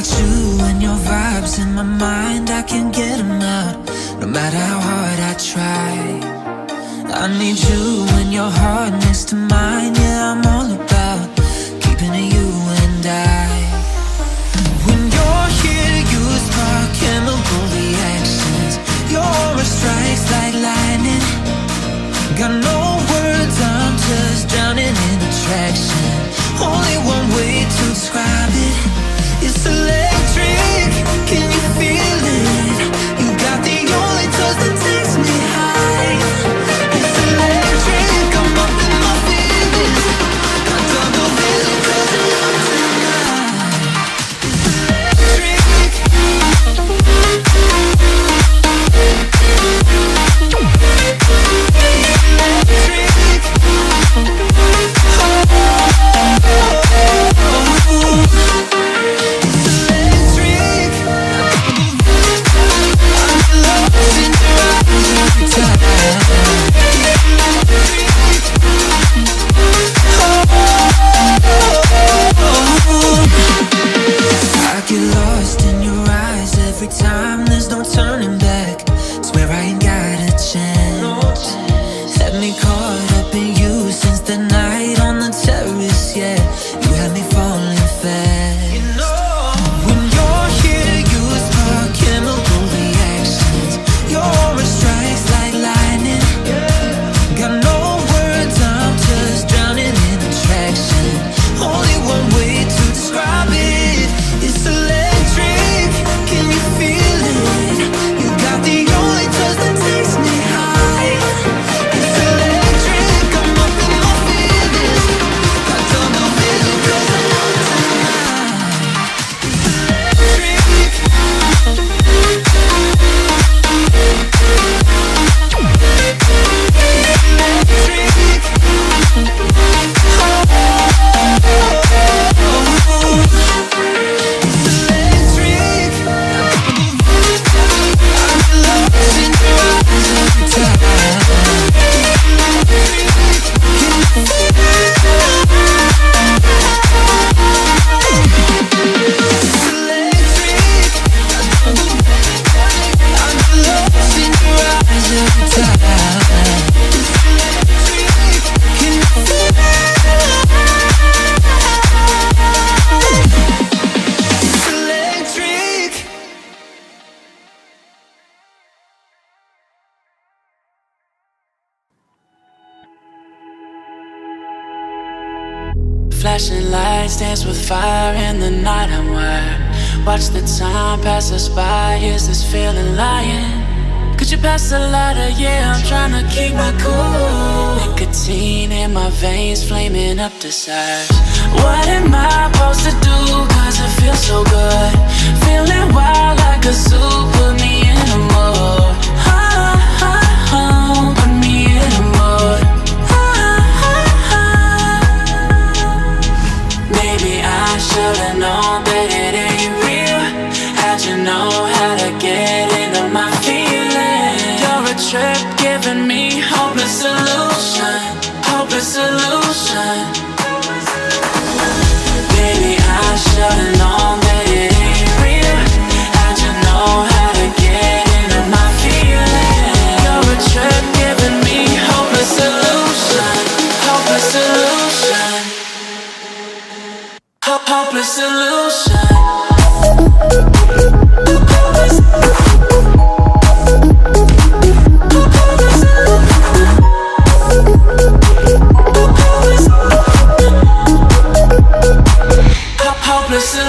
got you and your vibes in my mind, I can't get them out, no matter how hard I try. I need you and your heart next to mine. Yeah, I'm all about keeping it you and I. When you're here, you spark chemical reactions. Your aura strikes like lightning. Got no words, I'm just drowning in attraction. Only one way to describe it. It's electric, can you feel it? You got the only touch that takes me high. It's electric, I'm up in my feelings. Got double vision 'cause I'm up tonight. It's electric. Flashing lights dance with fire in the night, I'm wired. Watch the time pass us by, is this feeling lying? Could you pass the lighter? Yeah, I'm trying to keep my cool. Nicotine in my veins, flaming up desires. What am I supposed to do? 'Cause it feels so good. Feeling wild like a zoo, put me in a mood. Put me in a mood. Maybe I should've known that it ain't real. How'd you know how to get into my feelings? You're a trip giving me hopeless solution. Hopeless solution. Baby, I should've known that it ain't real. How'd you know how to get into my feelings? You're a trip giving me hopeless solution. Hopeless solution. Hopeless solution. Hopeless